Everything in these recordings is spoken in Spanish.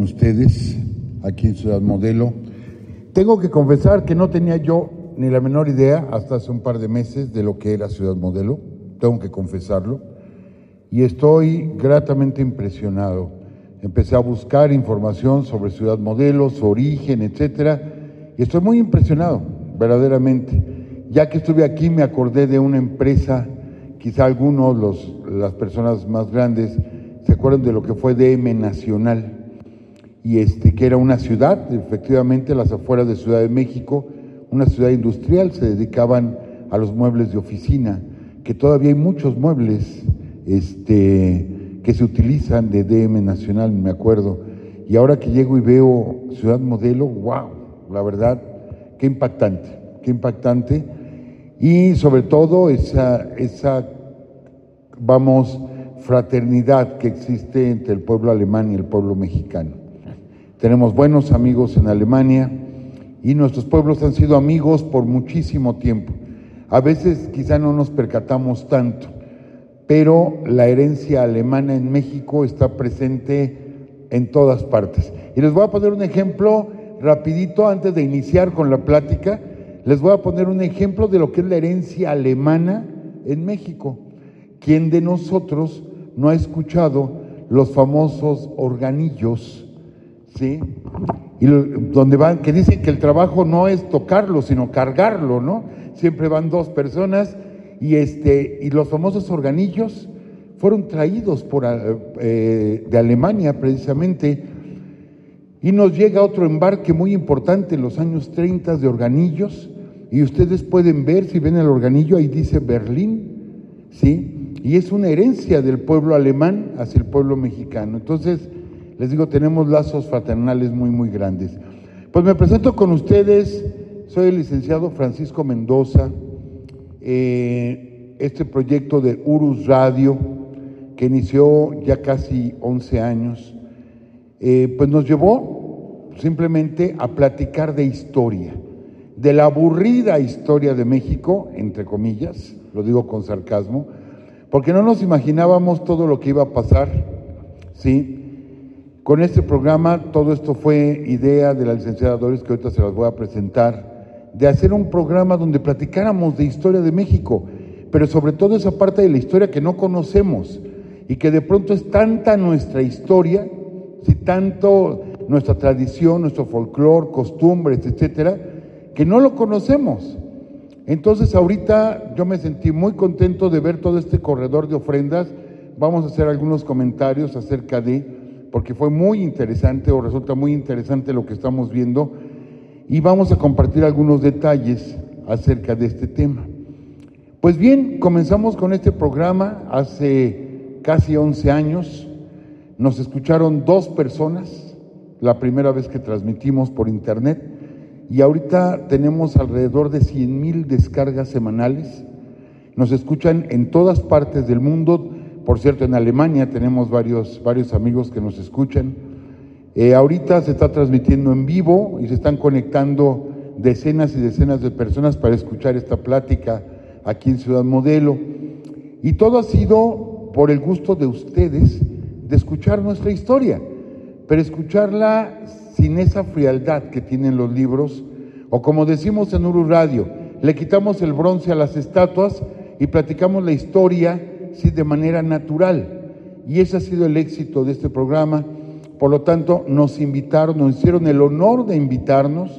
ustedes aquí en Ciudad Modelo. Tengo que confesar que no tenía yo ni la menor idea hasta hace un par de meses de lo que era Ciudad Modelo, tengo que confesarlo, y estoy gratamente impresionado. Empecé a buscar información sobre Ciudad Modelo, su origen, etcétera, y estoy muy impresionado, verdaderamente. Ya que estuve aquí me acordé de una empresa, quizá algunos, las personas más grandes, se acuerdan de lo que fue DM Nacional, y que era una ciudad, efectivamente, a las afueras de Ciudad de México, una ciudad industrial, se dedicaban a los muebles de oficina, que todavía hay muchos muebles que se utilizan de DM Nacional, me acuerdo. Y ahora que llego y veo Ciudad Modelo, wow, la verdad, qué impactante. Y sobre todo esa fraternidad que existe entre el pueblo alemán y el pueblo mexicano. Tenemos buenos amigos en Alemania y nuestros pueblos han sido amigos por muchísimo tiempo. A veces quizá no nos percatamos tanto, pero la herencia alemana en México está presente en todas partes. Y les voy a poner un ejemplo rapidito antes de iniciar con la plática. Les voy a poner un ejemplo de lo que es la herencia alemana en México. ¿Quién de nosotros no ha escuchado los famosos organillos, sí? Y donde van, que dicen que el trabajo no es tocarlo, sino cargarlo, ¿no? Siempre van dos personas y los famosos organillos fueron traídos de Alemania precisamente, y nos llega otro embarque muy importante en los años 30 de organillos, y ustedes pueden ver, si ven el organillo, ahí dice Berlín, ¿sí? Y es una herencia del pueblo alemán hacia el pueblo mexicano. Entonces, les digo, tenemos lazos fraternales muy, muy grandes. Pues me presento con ustedes, soy el licenciado Francisco Mendoza. Este proyecto de Urus Radio, que inició ya casi 11 años, pues nos llevó simplemente a platicar de historia, de la aburrida historia de México, entre comillas, lo digo con sarcasmo, porque no nos imaginábamos todo lo que iba a pasar, ¿sí? Con este programa, todo esto fue idea de la licenciada Doris, que ahorita se las voy a presentar, de hacer un programa donde platicáramos de historia de México, pero sobre todo esa parte de la historia que no conocemos y que de pronto es tanta nuestra historia, ¿sí? Tanto nuestra tradición, nuestro folclore, costumbres, etcétera, que no lo conocemos. Entonces ahorita yo me sentí muy contento de ver todo este corredor de ofrendas. Vamos a hacer algunos comentarios acerca porque fue muy interesante o resulta muy interesante lo que estamos viendo, y vamos a compartir algunos detalles acerca de este tema. Pues bien, comenzamos con este programa hace casi 11 años, nos escucharon 2 personas, la primera vez que transmitimos por internet, y ahorita tenemos alrededor de 100,000 descargas semanales. Nos escuchan en todas partes del mundo. Por cierto, en Alemania tenemos varios amigos que nos escuchan. Ahorita se está transmitiendo en vivo y se están conectando decenas y decenas de personas para escuchar esta plática aquí en Ciudad Modelo. Y todo ha sido por el gusto de ustedes de escuchar nuestra historia, pero escucharla sin esa frialdad que tienen los libros, o como decimos en Uru Radio, le quitamos el bronce a las estatuas y platicamos la historia, sí, de manera natural. Y ese ha sido el éxito de este programa. Por lo tanto, nos hicieron el honor de invitarnos.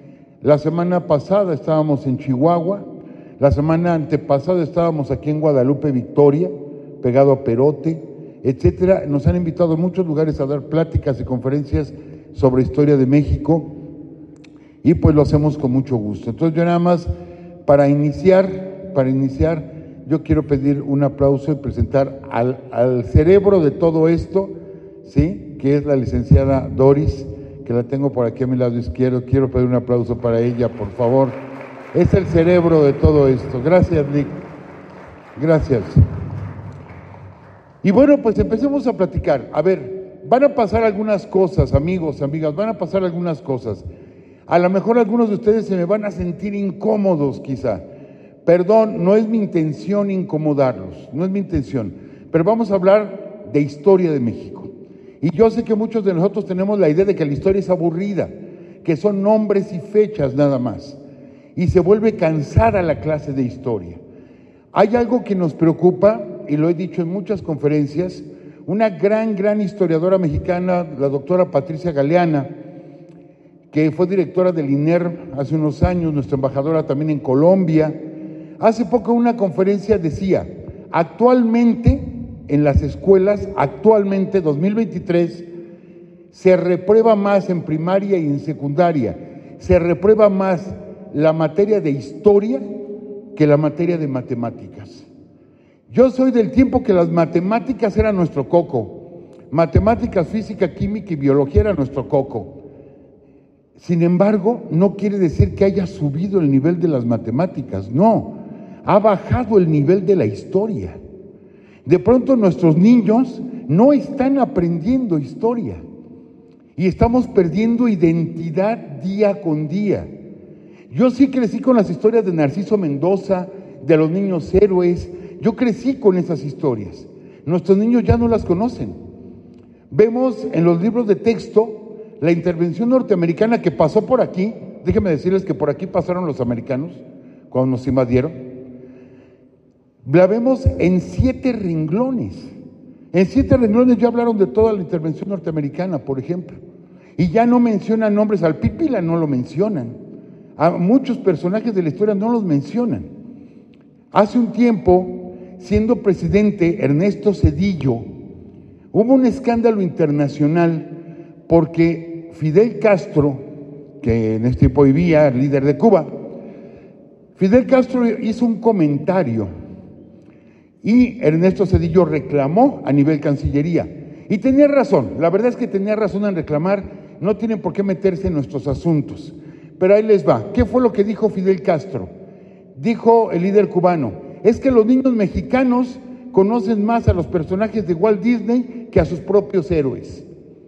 La semana pasada estábamos en Chihuahua, la semana antepasada estábamos aquí en Guadalupe, Victoria, pegado a Perote, etcétera. Nos han invitado a muchos lugares a dar pláticas y conferencias sobre historia de México, y pues lo hacemos con mucho gusto. Entonces yo nada más, para iniciar, yo quiero pedir un aplauso y presentar al cerebro de todo esto, ¿sí? Que es la licenciada Doris, que la tengo por aquí a mi lado izquierdo. Quiero pedir un aplauso para ella, por favor. Es el cerebro de todo esto. Gracias, Nick. Gracias. Y bueno, pues empecemos a platicar. A ver, van a pasar algunas cosas, amigos, amigas, van a pasar algunas cosas. A lo mejor algunos de ustedes se me van a sentir incómodos, quizá. Perdón, no es mi intención incomodarlos, no es mi intención. Pero vamos a hablar de historia de México. Y yo sé que muchos de nosotros tenemos la idea de que la historia es aburrida, que son nombres y fechas nada más, y se vuelve cansada la clase de historia. Hay algo que nos preocupa, y lo he dicho en muchas conferencias. Una gran historiadora mexicana, la doctora Patricia Galeana, que fue directora del INER hace unos años, nuestra embajadora también en Colombia, hace poco en una conferencia decía: actualmente en las escuelas, actualmente 2023, se reprueba más en primaria y en secundaria, se reprueba más la materia de historia que la materia de matemáticas. Yo soy del tiempo que las matemáticas eran nuestro coco, matemáticas, física, química y biología era nuestro coco. Sin embargo, no quiere decir que haya subido el nivel de las matemáticas, no, ha bajado el nivel de la historia. De pronto nuestros niños no están aprendiendo historia y estamos perdiendo identidad día con día. Yo sí crecí con las historias de Narciso Mendoza, de los niños héroes, yo crecí con esas historias. Nuestros niños ya no las conocen. Vemos en los libros de texto la intervención norteamericana que pasó por aquí. Déjenme decirles que por aquí pasaron los americanos cuando nos invadieron. La vemos en 7 renglones. En 7 renglones ya hablaron de toda la intervención norteamericana, por ejemplo. Y ya no mencionan nombres, al Pípila no lo mencionan. A muchos personajes de la historia no los mencionan. Hace un tiempo, siendo presidente Ernesto Zedillo, hubo un escándalo internacional porque Fidel Castro, que en este tiempo vivía, líder de Cuba, Fidel Castro hizo un comentario y Ernesto Zedillo reclamó a nivel Cancillería. Y tenía razón, la verdad es que tenía razón en reclamar, no tienen por qué meterse en nuestros asuntos. Pero ahí les va. ¿Qué fue lo que dijo Fidel Castro? Dijo el líder cubano: es que los niños mexicanos conocen más a los personajes de Walt Disney que a sus propios héroes.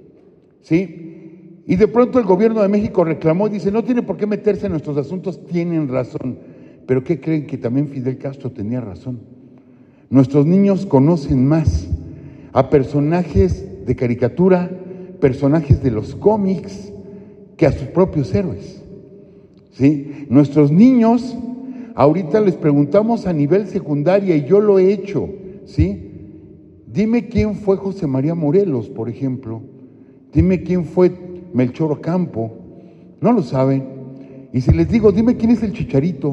¿Sí? Y de pronto el gobierno de México reclamó y dice: no tiene por qué meterse en nuestros asuntos. Tienen razón. Pero ¿qué creen? Que también Fidel Castro tenía razón. Nuestros niños conocen más a personajes de caricatura, personajes de los cómics, que a sus propios héroes. ¿Sí? Nuestros niños, ahorita les preguntamos a nivel secundaria, y yo lo he hecho, ¿sí? Dime quién fue José María Morelos, por ejemplo. Dime quién fue Melchor Ocampo. No lo saben. Y si les digo, dime quién es el Chicharito,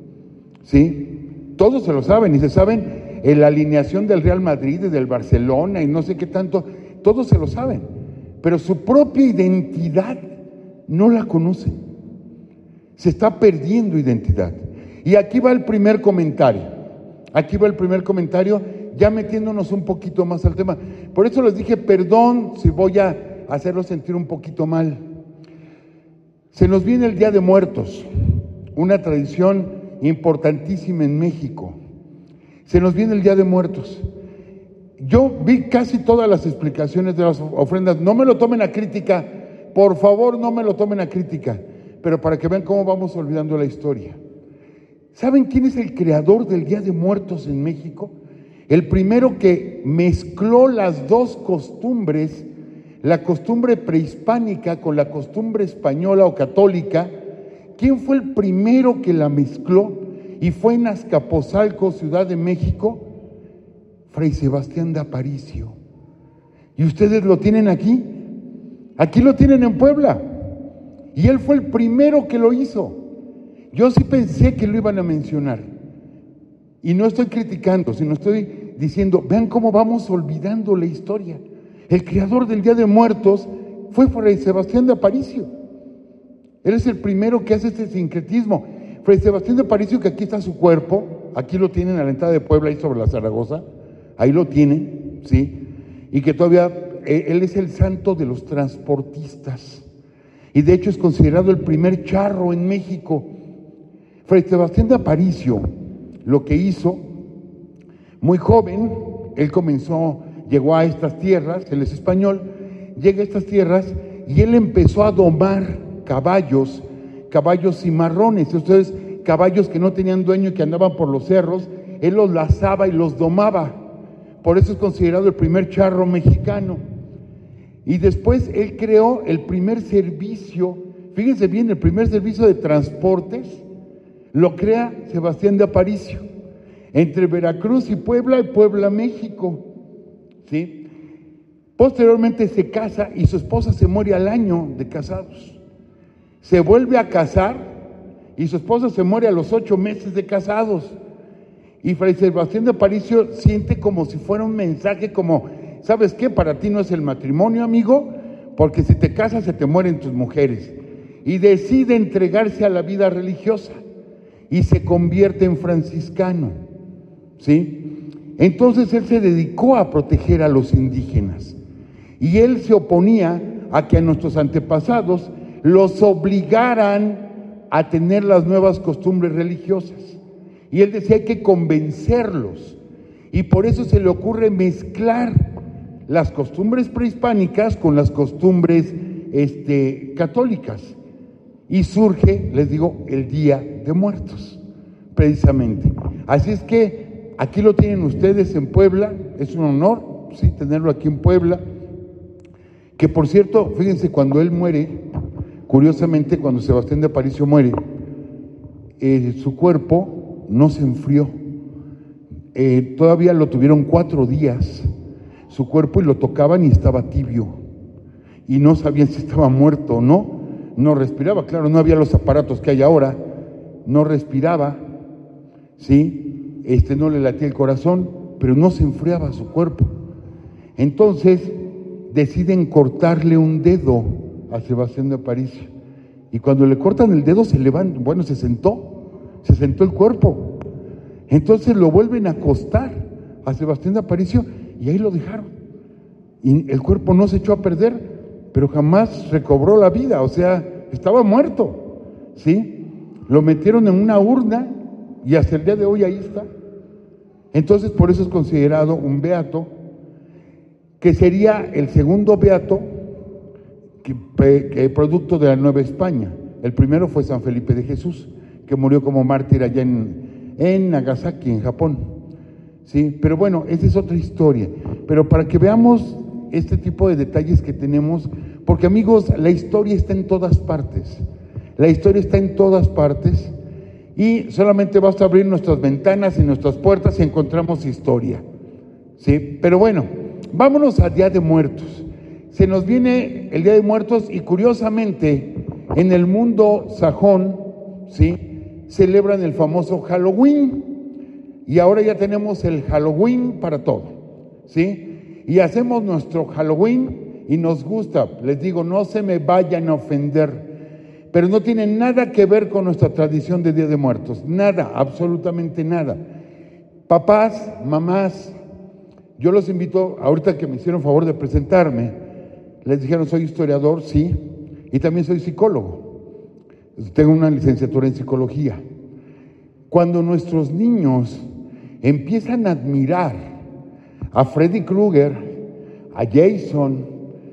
¿sí? Todos se lo saben, y se saben la alineación del Real Madrid y del Barcelona y no sé qué tanto, todos se lo saben. Pero su propia identidad no la conocen. Se está perdiendo identidad. Y aquí va el primer comentario. Aquí va el primer comentario, ya metiéndonos un poquito más al tema. Por eso les dije, perdón si voy a hacerlos sentir un poquito mal. Se nos viene el Día de Muertos, una tradición importantísima en México. Se nos viene el Día de Muertos. Yo vi casi todas las explicaciones de las ofrendas. No me lo tomen a crítica, por favor, no me lo tomen a crítica. Pero para que vean cómo vamos olvidando la historia. ¿Saben quién es el creador del Día de Muertos en México? El primero que mezcló las dos costumbres, la costumbre prehispánica con la costumbre española o católica. ¿Quién fue el primero que la mezcló? Y fue en Azcapotzalco, Ciudad de México, Fray Sebastián de Aparicio. ¿Y ustedes lo tienen aquí? Aquí lo tienen en Puebla. Y él fue el primero que lo hizo. Yo sí pensé que lo iban a mencionar. Y no estoy criticando, sino estoy diciendo, vean cómo vamos olvidando la historia. El creador del Día de Muertos fue Fray Sebastián de Aparicio. Él es el primero que hace este sincretismo. Fray Sebastián de Aparicio, que aquí está su cuerpo, aquí lo tienen a la entrada de Puebla, ahí sobre la Zaragoza, ahí lo tienen, ¿sí? Y que todavía, él es el santo de los transportistas. Y de hecho es considerado el primer charro en México. Fray Sebastián de Aparicio, lo que hizo, muy joven, él llegó a estas tierras, él es español, llega a estas tierras y él empezó a domar caballos cimarrones, ustedes, caballos que no tenían dueño y que andaban por los cerros, él los lazaba y los domaba. Por eso es considerado el primer charro mexicano. Y después él creó el primer servicio, fíjense bien, el primer servicio de transportes lo crea Sebastián de Aparicio, entre Veracruz y Puebla, México, ¿sí? Posteriormente se casa y su esposa se muere al año de casados. Se vuelve a casar y su esposa se muere a los 8 meses de casados. Y Fray Sebastián de Aparicio siente como si fuera un mensaje como, ¿sabes qué? Para ti no es el matrimonio, amigo, porque si te casas se te mueren tus mujeres. Y decide entregarse a la vida religiosa y se convierte en franciscano, ¿sí? Entonces él se dedicó a proteger a los indígenas y él se oponía a que a nuestros antepasados los obligaran a tener las nuevas costumbres religiosas. Y él decía, hay que convencerlos. Y por eso se le ocurre mezclar las costumbres prehispánicas con las costumbres católicas. Y surge, les digo, el Día de Muertos, precisamente. Así es que aquí lo tienen ustedes en Puebla, es un honor, sí, tenerlo aquí en Puebla. Que por cierto, fíjense, cuando él muere, curiosamente, cuando Sebastián de Aparicio muere, su cuerpo no se enfrió. Todavía lo tuvieron 4 días, su cuerpo, y lo tocaban y estaba tibio. Y no sabían si estaba muerto o no. No respiraba, claro, no había los aparatos que hay ahora. No respiraba, ¿sí? No le latía el corazón, pero no se enfriaba su cuerpo. Entonces deciden cortarle un dedo a Sebastián de Aparicio. Y cuando le cortan el dedo se levanta, bueno, se sentó el cuerpo. Entonces lo vuelven a acostar a Sebastián de Aparicio y ahí lo dejaron. Y el cuerpo no se echó a perder, pero jamás recobró la vida, o sea, estaba muerto, ¿sí? Lo metieron en una urna y hasta el día de hoy ahí está. Entonces, por eso es considerado un beato, que sería el segundo beato que producto de la Nueva España. El primero fue San Felipe de Jesús, que murió como mártir allá en Nagasaki, en Japón, ¿sí? Pero bueno, esa es otra historia. Pero para que veamos este tipo de detalles que tenemos, porque amigos, la historia está en todas partes. La historia está en todas partes y solamente basta abrir nuestras ventanas y nuestras puertas y encontramos historia, ¿sí? Pero bueno, vámonos al Día de Muertos. Se nos viene el Día de Muertos y curiosamente en el mundo sajón, ¿sí?, celebran el famoso Halloween y ahora ya tenemos el Halloween para todo, ¿sí? Y hacemos nuestro Halloween y nos gusta. Les digo, no se me vayan a ofender, pero no tiene nada que ver con nuestra tradición de Día de Muertos. Nada, absolutamente nada. Papás, mamás, yo los invito, ahorita que me hicieron favor de presentarme, les dijeron, soy historiador, sí, y también soy psicólogo. Tengo una licenciatura en psicología. Cuando nuestros niños empiezan a admirar a Freddy Krueger, a Jason,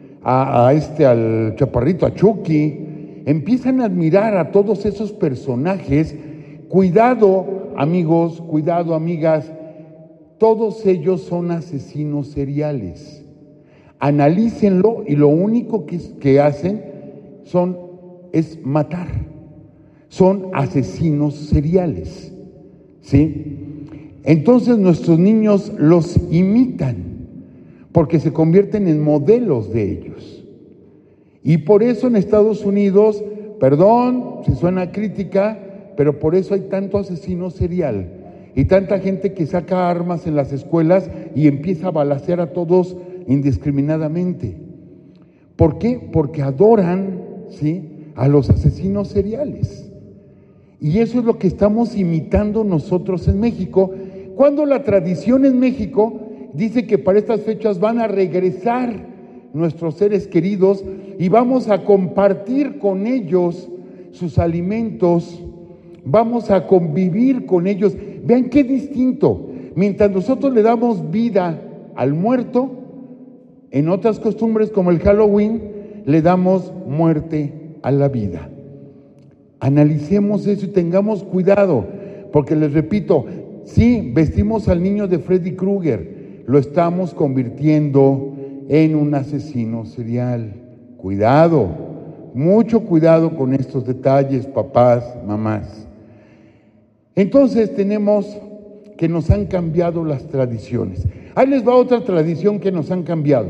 al chaparrito, a Chucky, empiezan a admirar a todos esos personajes. Cuidado, amigos, cuidado, amigas, todos ellos son asesinos seriales. Analícenlo y lo único que hacen es matar. Son asesinos seriales, ¿sí? Entonces nuestros niños los imitan porque se convierten en modelos de ellos. Y por eso en Estados Unidos, perdón si suena crítica, pero por eso hay tanto asesino serial y tanta gente que saca armas en las escuelas y empieza a balacear a todos indiscriminadamente. ¿Por qué? Porque adoran, ¿sí?, a los asesinos seriales. Y eso es lo que estamos imitando nosotros en México, cuando la tradición en México dice que para estas fechas van a regresar nuestros seres queridos y vamos a compartir con ellos sus alimentos, vamos a convivir con ellos. Vean qué distinto. Mientras nosotros le damos vida al muerto, en otras costumbres como el Halloween, le damos muerte a la vida. Analicemos eso y tengamos cuidado, porque les repito, sí, vestimos al niño de Freddy Krueger, lo estamos convirtiendo en un asesino serial. Cuidado, mucho cuidado con estos detalles, papás, mamás. Entonces tenemos que nos han cambiado las tradiciones. Ahí les va otra tradición que nos han cambiado,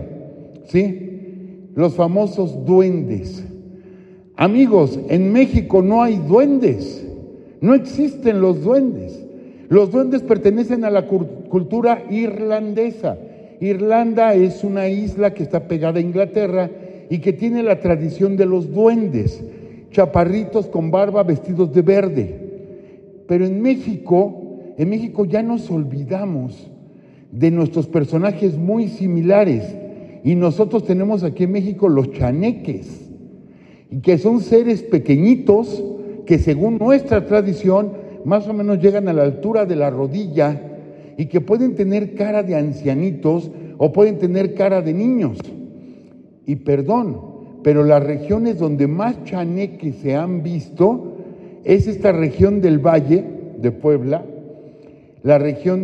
¿sí? Los famosos duendes. Amigos, en México no hay duendes, no existen los duendes. Los duendes pertenecen a la cultura irlandesa. Irlanda es una isla que está pegada a Inglaterra y que tiene la tradición de los duendes, chaparritos con barba vestidos de verde. Pero en México ya nos olvidamos de nuestros personajes muy similares y nosotros tenemos aquí en México los chaneques, y que son seres pequeñitos que según nuestra tradición más o menos llegan a la altura de la rodilla y que pueden tener cara de ancianitos o pueden tener cara de niños. Y perdón, pero las regiones donde más chaneques se han visto es esta región del Valle de Puebla, la región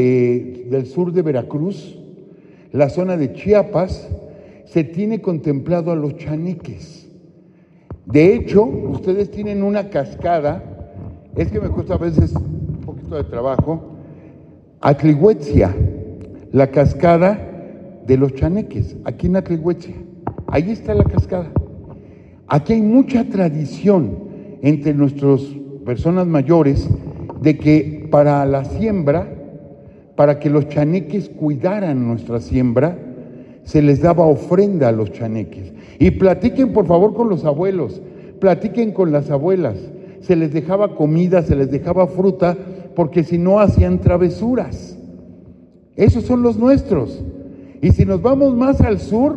del sur de Veracruz, la zona de Chiapas. Se tiene contemplado a los chaneques. De hecho, ustedes tienen una cascada, es que me cuesta a veces un poquito de trabajo, Atlihuetzia, la cascada de los chaneques, aquí en Atlihuetzia. Ahí está la cascada. Aquí hay mucha tradición entre nuestras personas mayores de que para la siembra, para que los chaneques cuidaran nuestra siembra, se les daba ofrenda a los chaneques. Y platiquen por favor con los abuelos, platiquen con las abuelas, se les dejaba comida, se les dejaba fruta, porque si no hacían travesuras. Esos son los nuestros. Y si nos vamos más al sur,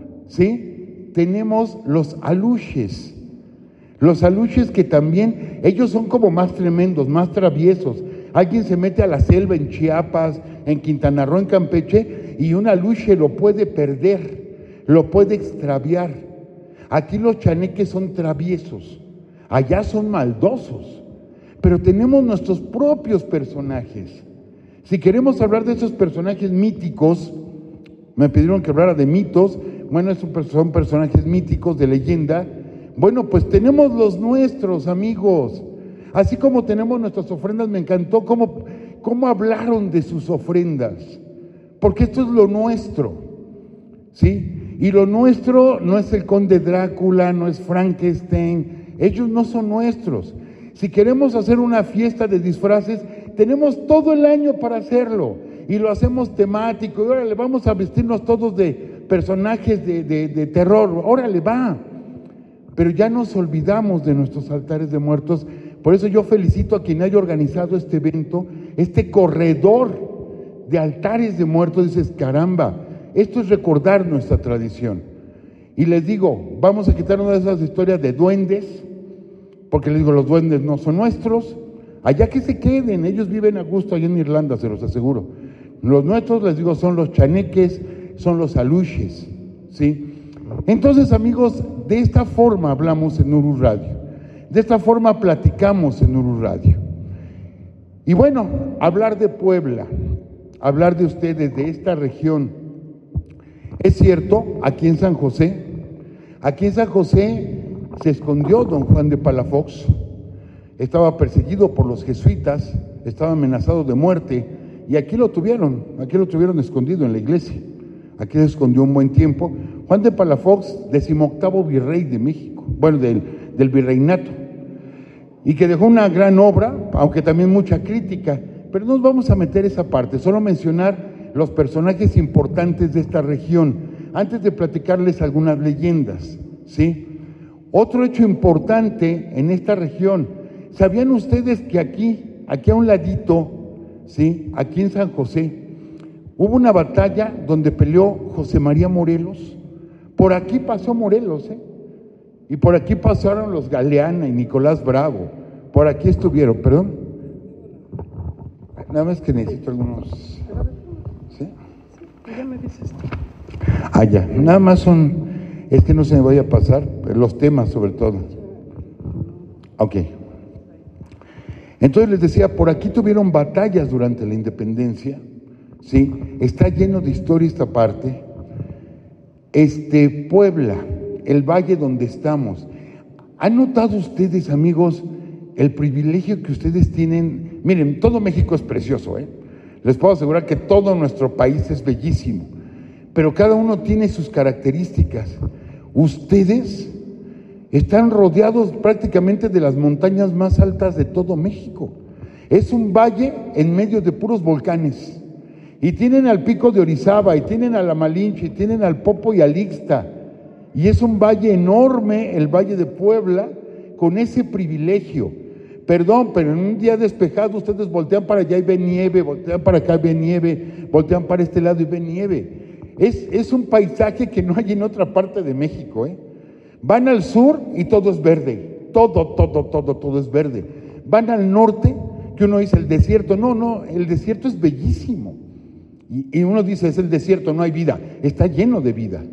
¿sí? Tenemos los aluches. Los aluches que también, ellos son como más tremendos, más traviesos. Alguien se mete a la selva en Chiapas, en Quintana Roo, en Campeche, y un aluche lo puede perder, lo puede extraviar. Aquí los chaneques son traviesos, allá son maldosos, pero tenemos nuestros propios personajes. Si queremos hablar de esos personajes míticos, me pidieron que hablara de mitos, bueno, son personajes míticos de leyenda. Bueno, pues tenemos los nuestros, amigos. Así como tenemos nuestras ofrendas, me encantó cómo hablaron de sus ofrendas, porque esto es lo nuestro, ¿sí? Y lo nuestro no es el conde Drácula, no es Frankenstein, ellos no son nuestros. Si queremos hacer una fiesta de disfraces, tenemos todo el año para hacerlo, y lo hacemos temático, y órale, vamos a vestirnos todos de personajes de terror, órale, va. Pero ya nos olvidamos de nuestros altares de muertos. Por eso yo felicito a quien haya organizado este evento, este corredor de altares de muertos. Dices, caramba, esto es recordar nuestra tradición. Y les digo, vamos a quitar una de esas historias de duendes, porque les digo, los duendes no son nuestros. Allá que se queden, ellos viven a gusto allá en Irlanda, se los aseguro. Los nuestros, les digo, son los chaneques, son los aluches, ¿sí? Entonces, amigos, de esta forma hablamos en Uru Radio, de esta forma platicamos en Uru Radio. Y bueno, hablar de Puebla, hablar de ustedes, de esta región. Es cierto, aquí en San José se escondió don Juan de Palafox, estaba perseguido por los jesuitas, estaba amenazado de muerte, y aquí lo tuvieron escondido en la iglesia. Aquí se escondió un buen tiempo. Juan de Palafox, 18º virrey de México, bueno, del virreinato, y que dejó una gran obra, aunque también mucha crítica, pero no nos vamos a meter esa parte, solo mencionar los personajes importantes de esta región, antes de platicarles algunas leyendas, ¿sí? Otro hecho importante en esta región, ¿sabían ustedes que aquí a un ladito, ¿sí? Aquí en San José, hubo una batalla donde peleó José María Morelos? Por aquí pasó Morelos, y por aquí pasaron los Galeana y Nicolás Bravo, por aquí estuvieron, perdón. Nada más que necesito algunos, ¿sí? Ya me dices tú. Ya, nada más es que no se me vaya a pasar, los temas sobre todo. Ok. Entonces les decía, por aquí tuvieron batallas durante la independencia, ¿sí? Está lleno de historia esta parte. Puebla, el valle donde estamos. ¿Han notado ustedes, amigos, el privilegio que ustedes tienen? Miren, todo México es precioso, ¿eh? Les puedo asegurar que todo nuestro país es bellísimo, pero cada uno tiene sus características. Ustedes están rodeados prácticamente de las montañas más altas de todo México. Es un valle en medio de puros volcanes. Y tienen al Pico de Orizaba, y tienen a la Malinche, y tienen al Popo y al Ixta. Y es un valle enorme, el Valle de Puebla, con ese privilegio. Perdón, pero en un día despejado ustedes voltean para allá y ven nieve, voltean para acá y ven nieve, voltean para este lado y ven nieve. Es un paisaje que no hay en otra parte de México, ¿eh? Van al sur y todo es verde, todo es verde. Van al norte, que uno dice el desierto, no, el desierto es bellísimo. Y uno dice, es el desierto, no hay vida. Está lleno de vida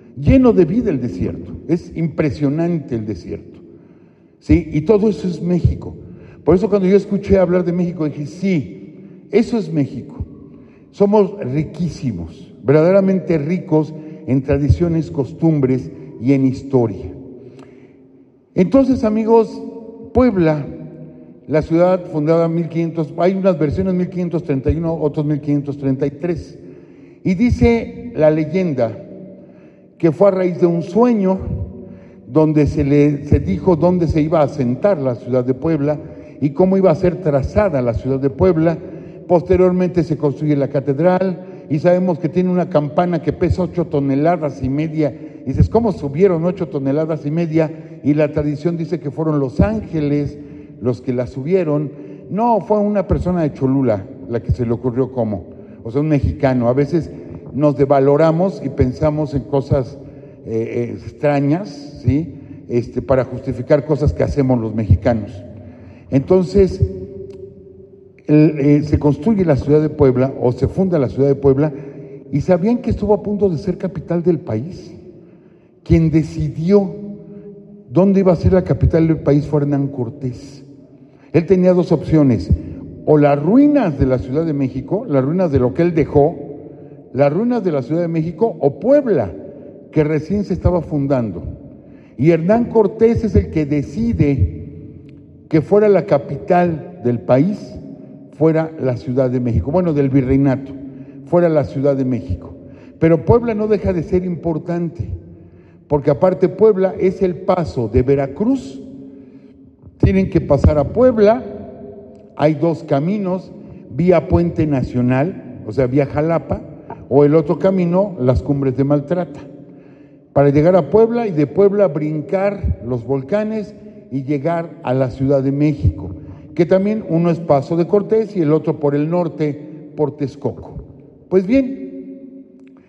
el desierto. Es impresionante el desierto. ¿Sí? Y todo eso es México. Por eso cuando yo escuché hablar de México, dije, sí, eso es México. Somos riquísimos, verdaderamente ricos en tradiciones, costumbres y en historia. Entonces, amigos, Puebla, la ciudad fundada en 1500, hay unas versiones 1531, otros 1533. Y dice la leyenda que fue a raíz de un sueño donde se dijo dónde se iba a asentar la ciudad de Puebla y cómo iba a ser trazada la ciudad de Puebla. Posteriormente se construye la catedral y sabemos que tiene una campana que pesa 8 toneladas y media. Y dices, ¿cómo subieron 8 toneladas y media? Y la tradición dice que fueron los ángeles los que la subieron. No, fue una persona de Cholula la que se le ocurrió cómo. O sea, un mexicano. A veces nos devaloramos y pensamos en cosas extrañas, ¿sí? Para justificar cosas que hacemos los mexicanos. Entonces, se construye la ciudad de Puebla, o se funda la ciudad de Puebla, y sabían que estuvo a punto de ser capital del país. Quien decidió dónde iba a ser la capital del país fue Hernán Cortés. Él tenía dos opciones: o las ruinas de la Ciudad de México, las ruinas de lo que él dejó, las ruinas de la Ciudad de México, o Puebla, que recién se estaba fundando. Y Hernán Cortés es el que decide que fuera la capital del país, fuera la Ciudad de México, bueno, del virreinato, fuera la Ciudad de México. Pero Puebla no deja de ser importante, porque aparte Puebla es el paso de Veracruz. Tienen que pasar a Puebla, hay dos caminos, vía Puente Nacional, o sea, vía Jalapa, o el otro camino, las Cumbres de Maltrata, para llegar a Puebla y de Puebla brincar los volcanes y llegar a la Ciudad de México, que también uno es Paso de Cortés y el otro por el norte, por Texcoco. Pues bien,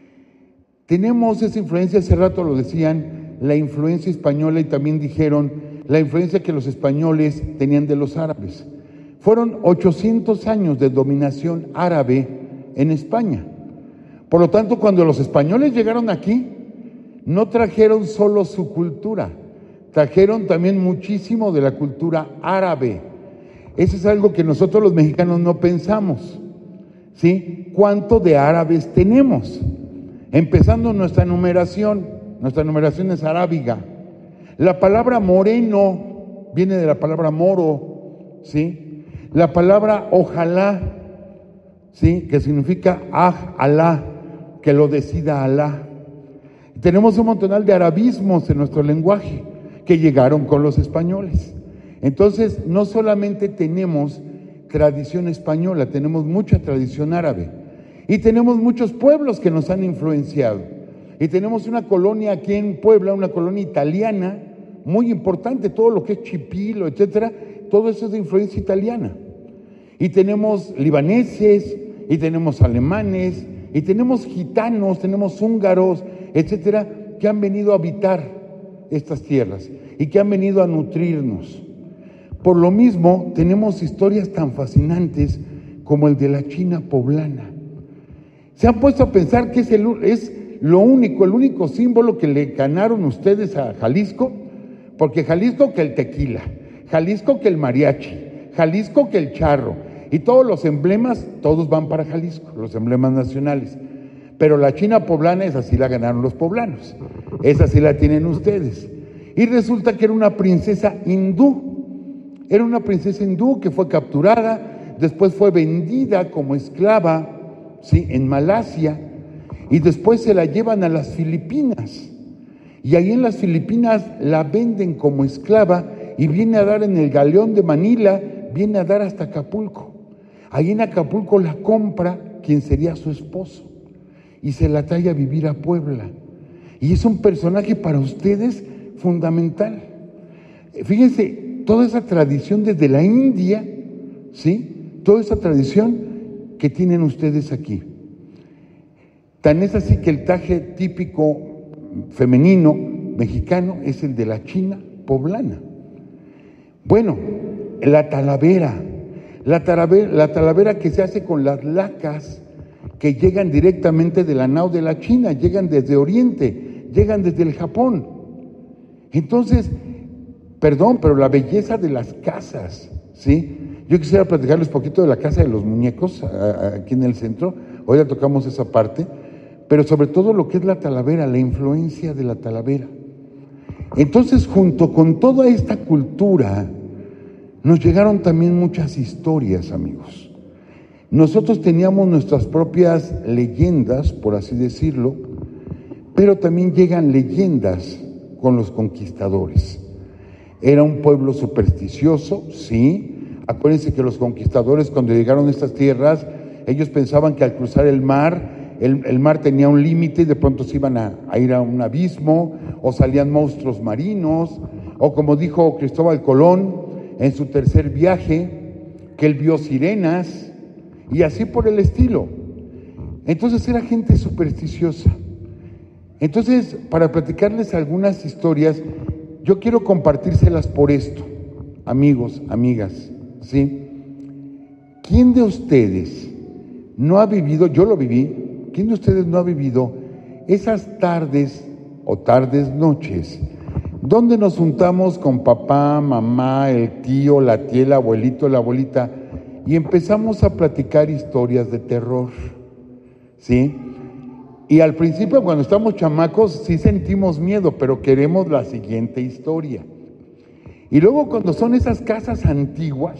tenemos esa influencia, hace rato lo decían, la influencia española, y también dijeron la influencia que los españoles tenían de los árabes. Fueron 800 años de dominación árabe en España. Por lo tanto, cuando los españoles llegaron aquí, no trajeron solo su cultura, trajeron también muchísimo de la cultura árabe. Eso es algo que nosotros los mexicanos no pensamos, ¿sí? ¿Cuánto de árabes tenemos? Empezando nuestra numeración es arábiga. La palabra moreno viene de la palabra moro, ¿sí? La palabra ojalá, ¿sí? Que significa Alá, que lo decida Alá. Tenemos un montonal de arabismos en nuestro lenguaje que llegaron con los españoles. Entonces, no solamente tenemos tradición española, tenemos mucha tradición árabe. Y tenemos muchos pueblos que nos han influenciado. Y tenemos una colonia aquí en Puebla, una colonia italiana, muy importante, todo lo que es Chipilo, etcétera, todo eso es de influencia italiana. Y tenemos libaneses, y tenemos alemanes, y tenemos gitanos, tenemos húngaros, etcétera, que han venido a habitar estas tierras y que han venido a nutrirnos. Por lo mismo, tenemos historias tan fascinantes como el de la China poblana. ¿Se han puesto a pensar que es el único símbolo que le ganaron ustedes a Jalisco? Porque Jalisco que el tequila, Jalisco que el mariachi, Jalisco que el charro, y todos los emblemas, todos van para Jalisco, los emblemas nacionales. Pero la China poblana, esa sí la ganaron los poblanos, esa sí la tienen ustedes. Y resulta que era una princesa hindú, que fue capturada, después fue vendida como esclava, ¿sí?, en Malasia, y después se la llevan a las Filipinas. Y ahí en las Filipinas la venden como esclava y viene a dar en el galeón de Manila, viene a dar hasta Acapulco. Ahí en Acapulco la compra quien sería su esposo y se la trae a vivir a Puebla. Y es un personaje para ustedes fundamental. Fíjense, toda esa tradición desde la India, ¿sí?, toda esa tradición que tienen ustedes aquí. Tan es así que el traje típico femenino mexicano es el de la China poblana. Bueno, la talavera que se hace con las lacas que llegan directamente de la nao de la China, llegan desde Oriente, llegan desde el Japón. Entonces, perdón, pero la belleza de las casas, ¿sí? Yo quisiera platicarles un poquito de la Casa de los Muñecos, aquí en el centro. Hoy ya tocamos esa parte, pero sobre todo lo que es la talavera, la influencia de la talavera. Entonces, junto con toda esta cultura, nos llegaron también muchas historias, amigos. Nosotros teníamos nuestras propias leyendas, por así decirlo, pero también llegan leyendas con los conquistadores. Era un pueblo supersticioso, sí. Acuérdense que los conquistadores, cuando llegaron a estas tierras, ellos pensaban que al cruzar el mar, el mar tenía un límite y de pronto se iban a ir a un abismo, o salían monstruos marinos, o como dijo Cristóbal Colón en su tercer viaje, que él vio sirenas, y así por el estilo. Entonces era gente supersticiosa. Entonces, para platicarles algunas historias, yo quiero compartírselas por esto, amigos, amigas, ¿sí? ¿Quién de ustedes no ha vivido, yo lo viví, quién de ustedes no ha vivido esas tardes o noches donde nos juntamos con papá, mamá, el tío, la tía, el abuelito, la abuelita y empezamos a platicar historias de terror, ¿sí? Y al principio, cuando estamos chamacos, sí sentimos miedo, pero queremos la siguiente historia. Y luego cuando son esas casas antiguas,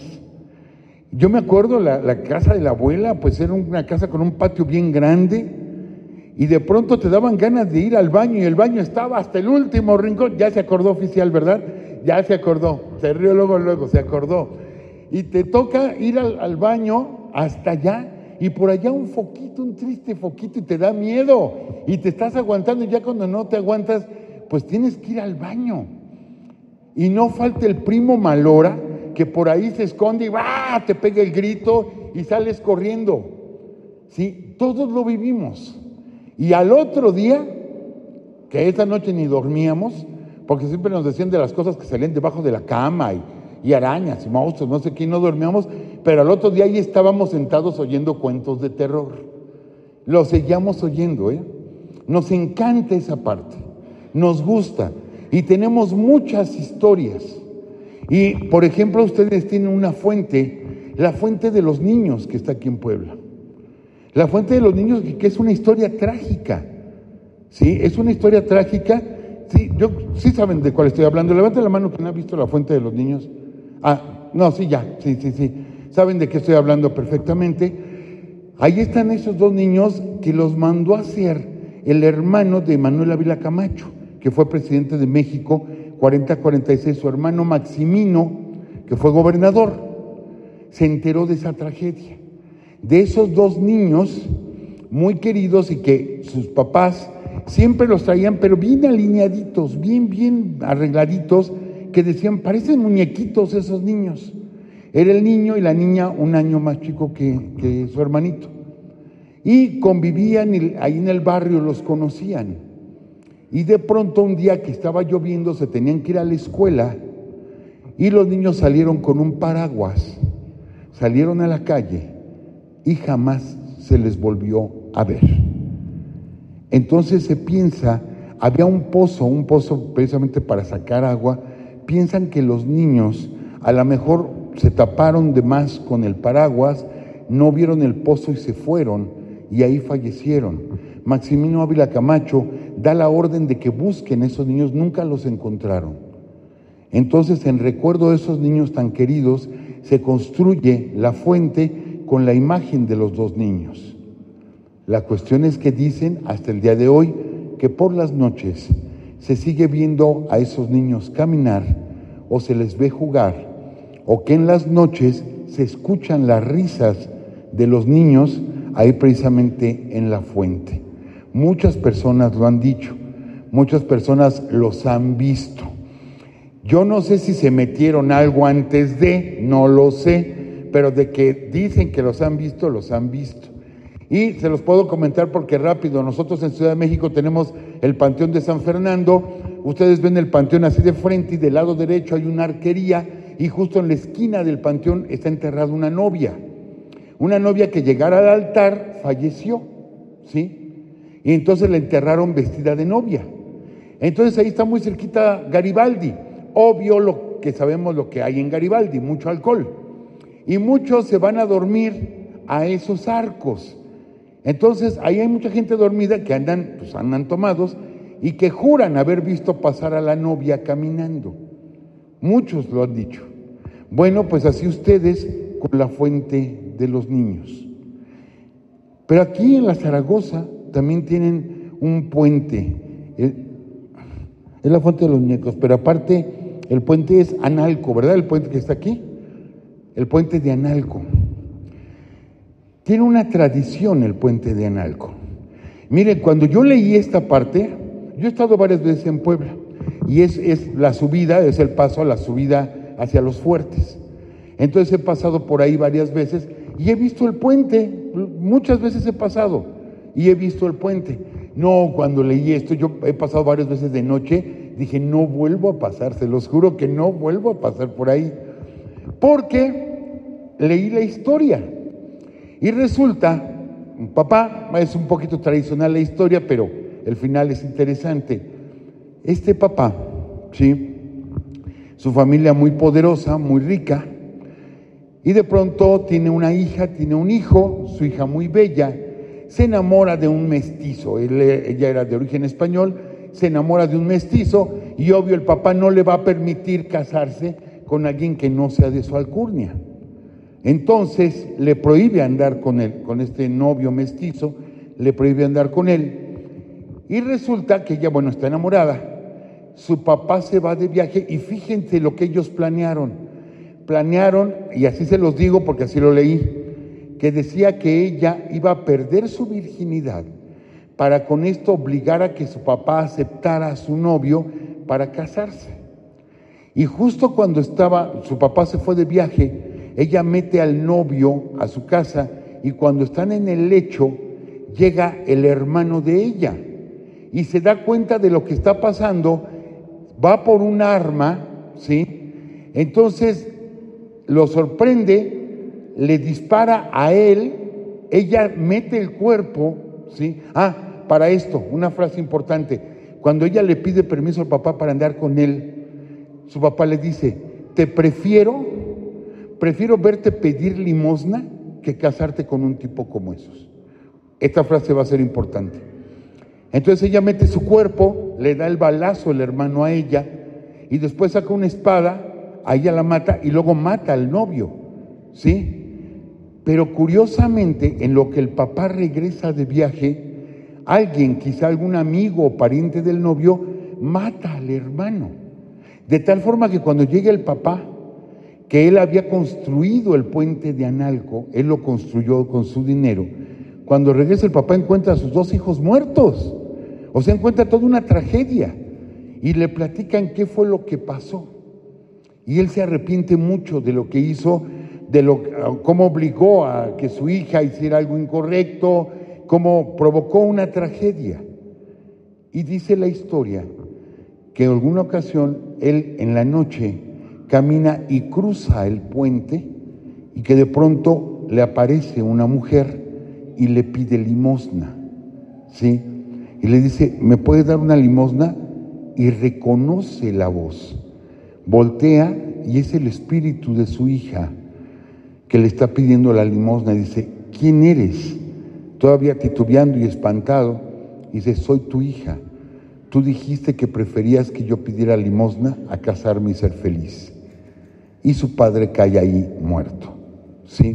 yo me acuerdo la casa de la abuela, pues era una casa con un patio bien grande, y de pronto te daban ganas de ir al baño, y el baño estaba hasta el último rincón. Ya se acordó, oficial, ¿verdad? Ya se acordó, se rió luego, se acordó. Y te toca ir al baño hasta allá, y por allá un foquito, un triste foquito, y te da miedo, y te estás aguantando, y ya cuando no te aguantas, pues tienes que ir al baño. Y no falta el primo malora, que por ahí se esconde y ¡bah!, te pega el grito y sales corriendo. ¿Sí? Todos lo vivimos. Y al otro día, que esa noche ni dormíamos, porque siempre nos decían de las cosas que salían debajo de la cama y arañas y monstruos, no sé qué, no dormíamos, pero al otro día ahí estábamos sentados oyendo cuentos de terror. Los seguíamos oyendo, ¿eh? Nos encanta esa parte, nos gusta y tenemos muchas historias. Y, por ejemplo, ustedes tienen una fuente, la Fuente de los Niños, que está aquí en Puebla. La Fuente de los Niños, que es una historia trágica, ¿sí? Es una historia trágica. Sí saben de cuál estoy hablando. Levanten la mano quien ha visto la Fuente de los Niños. No, sí, saben de qué estoy hablando perfectamente. Ahí están esos dos niños que los mandó a hacer el hermano de Manuel Ávila Camacho, que fue presidente de México 40-46, su hermano Maximino, que fue gobernador, se enteró de esa tragedia. De esos dos niños muy queridos y que sus papás siempre los traían, pero bien alineaditos, bien arregladitos, que decían, parecen muñequitos esos niños. Era el niño y la niña un año más chico que su hermanito. Y convivían ahí en el barrio, los conocían. Y de pronto un día que estaba lloviendo, se tenían que ir a la escuela y los niños salieron con un paraguas, salieron a la calle y jamás se les volvió a ver. Entonces se piensa, había un pozo precisamente para sacar agua, piensan que los niños a lo mejor se taparon de más con el paraguas, no vieron el pozo y se fueron y ahí fallecieron. Maximino Ávila Camacho da la orden de que busquen a esos niños, nunca los encontraron. Entonces, en recuerdo de esos niños tan queridos, se construye la fuente con la imagen de los dos niños. La cuestión es que dicen hasta el día de hoy que por las noches se sigue viendo a esos niños caminar o se les ve jugar, o que en las noches se escuchan las risas de los niños ahí precisamente en la fuente. Muchas personas lo han dicho, muchas personas los han visto. Yo no sé si se metieron algo antes de, no lo sé, pero de que dicen que los han visto, los han visto. Y se los puedo comentar porque rápido, nosotros en Ciudad de México tenemos el Panteón de San Fernando, ustedes ven el panteón así de frente y del lado derecho hay una arquería y justo en la esquina del panteón está enterrada una novia que llegara al altar falleció, ¿sí? Y entonces la enterraron vestida de novia. Entonces ahí está muy cerquita Garibaldi. Obvio lo que sabemos lo que hay en Garibaldi, mucho alcohol. Y muchos se van a dormir a esos arcos. Entonces ahí hay mucha gente dormida que andan tomados y que juran haber visto pasar a la novia caminando. Muchos lo han dicho. Bueno, pues así ustedes con la fuente de los niños. Pero aquí en la Zaragoza también tienen un puente. Es la fuente de los muñecos, pero aparte el puente es Analco, ¿verdad? El puente que está aquí, el puente de Analco. Tiene una tradición el puente de Analco. Miren, cuando yo leí esta parte, yo he estado varias veces en Puebla, y es la subida, es el paso a la subida hacia los fuertes. Entonces he pasado por ahí varias veces y he visto el puente, muchas veces he pasado y he visto el puente. No, cuando leí esto, yo he pasado varias veces de noche, dije, no vuelvo a pasar, se los juro que no vuelvo a pasar por ahí, porque leí la historia. Y resulta, papá, es un poquito tradicional la historia, pero el final es interesante. Este papá, ¿sí? Su familia muy poderosa, muy rica, y de pronto tiene una hija, tiene un hijo, su hija muy bella, se enamora de un mestizo, ella era de origen español, se enamora de un mestizo, y obvio el papá no le va a permitir casarse con alguien que no sea de su alcurnia. Entonces le prohíbe andar con él, con este novio mestizo, le prohíbe andar con él, y resulta que ella, está enamorada. Su papá se va de viaje y fíjense lo que ellos planearon, y así se los digo porque así lo leí, que decía que ella iba a perder su virginidad para con esto obligar a que su papá aceptara a su novio para casarse. Y justo cuando su papá se fue de viaje, ella mete al novio a su casa y cuando están en el lecho, llega el hermano de ella y se da cuenta de lo que está pasando, va por un arma, ¿sí? Entonces lo sorprende, le dispara a él, ella mete el cuerpo, ¿sí? Para esto, una frase importante, cuando ella le pide permiso al papá para andar con él, su papá le dice, prefiero verte pedir limosna que casarte con un tipo como esos. Esta frase va a ser importante. Entonces ella mete su cuerpo, le da el balazo el hermano a ella y después saca una espada, a ella la mata y luego mata al novio, ¿sí? Pero curiosamente, en lo que el papá regresa de viaje, alguien, quizá algún amigo o pariente del novio, mata al hermano. De tal forma que cuando llega el papá, que él había construido el puente de Analco, él lo construyó con su dinero, cuando regresa el papá encuentra a sus dos hijos muertos, o sea, encuentra toda una tragedia, y le platican qué fue lo que pasó. Y él se arrepiente mucho de lo que hizo, cómo obligó a que su hija hiciera algo incorrecto, cómo provocó una tragedia. Y dice la historia que en alguna ocasión él en la noche camina y cruza el puente y que de pronto le aparece una mujer y le pide limosna, ¿sí? Y le dice, ¿me puedes dar una limosna? Y reconoce la voz. Voltea y es el espíritu de su hija que le está pidiendo la limosna. Dice, ¿quién eres? Todavía titubeando y espantado. Dice, soy tu hija. Tú dijiste que preferías que yo pidiera limosna a casarme y ser feliz. Y su padre cae ahí muerto, ¿sí?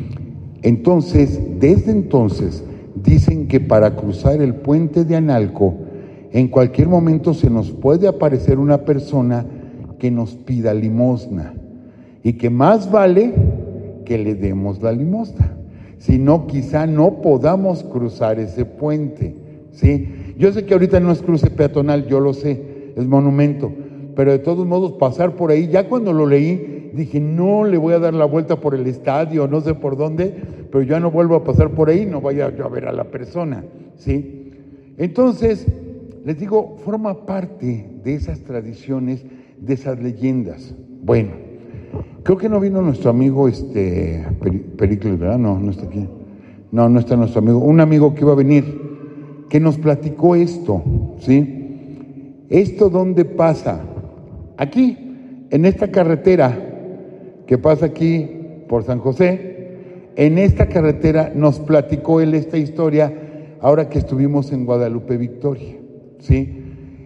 Entonces, desde entonces, dicen que para cruzar el puente de Analco, en cualquier momento se nos puede aparecer una persona que nos pida limosna y que más vale que le demos la limosna. Si no, quizá no podamos cruzar ese puente, ¿sí? Yo sé que ahorita no es cruce peatonal, yo lo sé, es monumento, pero de todos modos pasar por ahí, ya cuando lo leí, dije, no le voy a dar la vuelta por el estadio, no sé por dónde, pero ya no vuelvo a pasar por ahí, no vaya yo a ver a la persona, ¿sí? Entonces, les digo, forma parte de esas tradiciones, de esas leyendas. Bueno, creo que no vino nuestro amigo Pericles, ¿verdad? No está aquí. No está nuestro amigo. Un amigo que iba a venir, que nos platicó esto, ¿sí? ¿Esto dónde pasa? Aquí, en esta carretera que pasa aquí por San José, en esta carretera nos platicó él esta historia ahora que estuvimos en Guadalupe Victoria, ¿sí?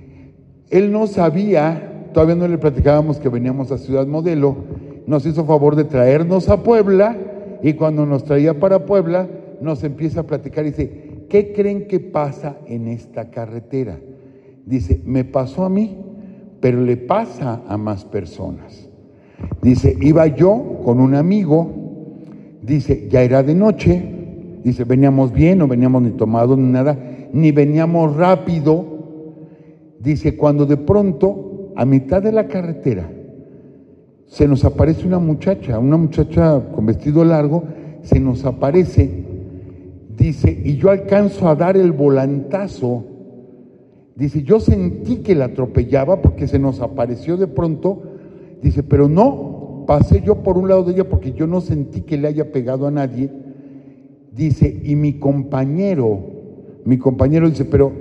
Él no sabía, todavía no le platicábamos que veníamos a Ciudad Modelo, nos hizo favor de traernos a Puebla y cuando nos traía para Puebla nos empieza a platicar y dice, ¿qué creen que pasa en esta carretera? Dice, me pasó a mí, pero le pasa a más personas. Dice, iba yo con un amigo, dice, ya era de noche, dice, veníamos bien, no veníamos ni tomados ni nada, ni veníamos rápido. Dice, cuando de pronto, a mitad de la carretera, se nos aparece una muchacha con vestido largo, se nos aparece, dice, y yo alcanzo a dar el volantazo. Dice, yo sentí que la atropellaba porque se nos apareció de pronto. Dice, pero no, pasé yo por un lado de ella porque yo no sentí que le haya pegado a nadie. Dice, y mi compañero dice, pero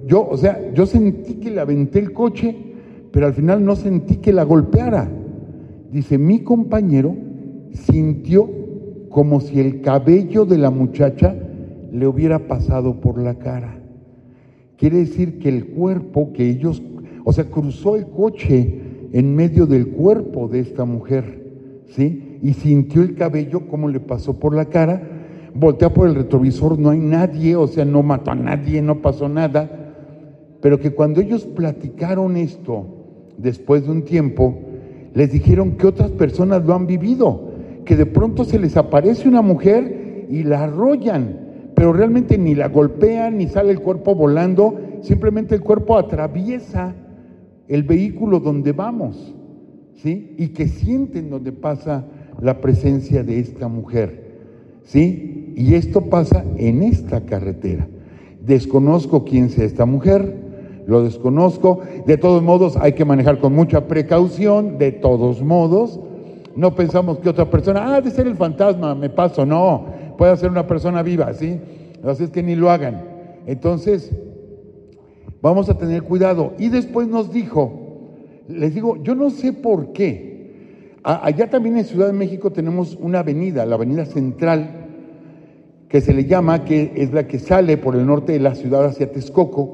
yo sentí que le aventé el coche, pero al final no sentí que la golpeara. Dice, mi compañero sintió como si el cabello de la muchacha le hubiera pasado por la cara. Quiere decir que el cuerpo que ellos, cruzó el coche en medio del cuerpo de esta mujer, ¿sí? Y sintió el cabello como le pasó por la cara, voltea por el retrovisor, no hay nadie, no mató a nadie, no pasó nada, pero que cuando ellos platicaron esto, después de un tiempo, les dijeron que otras personas lo han vivido, que de pronto se les aparece una mujer y la arrollan, pero realmente ni la golpean, ni sale el cuerpo volando, simplemente el cuerpo atraviesa el vehículo donde vamos, ¿sí? Y que sienten donde pasa la presencia de esta mujer, ¿sí? Y esto pasa en esta carretera. Desconozco quién sea esta mujer, lo desconozco. De todos modos, hay que manejar con mucha precaución, de todos modos. No pensamos que otra persona, de ser el fantasma, me paso, no, puede ser una persona viva, ¿sí? Así es que ni lo hagan. Entonces, vamos a tener cuidado. Y después nos dijo, les digo, yo no sé por qué. Allá también en Ciudad de México tenemos una avenida, la avenida Central, que se le llama, que es la que sale por el norte de la ciudad hacia Texcoco,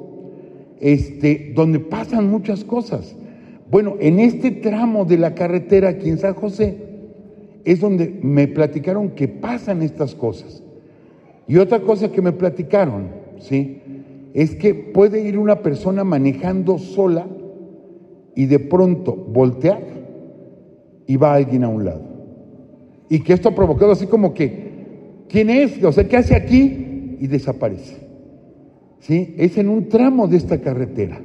donde pasan muchas cosas. Bueno, en este tramo de la carretera aquí en San José es donde me platicaron que pasan estas cosas. Y otra cosa que me platicaron, ¿sí?, es que puede ir una persona manejando sola y de pronto voltear y va alguien a un lado. Y que esto ha provocado así como que, ¿quién es? ¿Qué hace aquí? Y desaparece. ¿Sí? Es en un tramo de esta carretera.